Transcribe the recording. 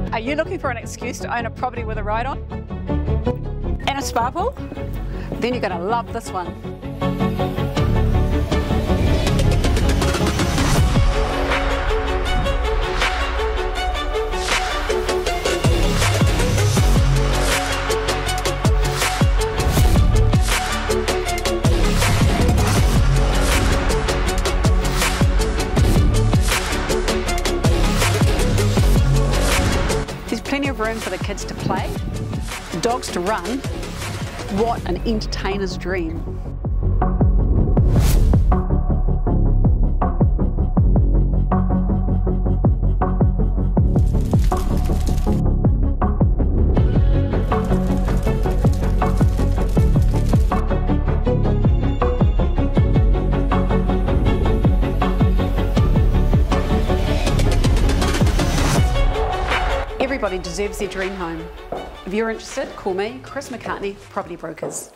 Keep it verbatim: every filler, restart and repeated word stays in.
Are you looking for an excuse to own a property with a ride on? And a spa pool? Then you're going to love this one. There's plenty of room for the kids to play, the dogs to run. What an entertainer's dream. Everybody deserves their dream home. If you're interested, call me, Chris McCartney, Property Brokers.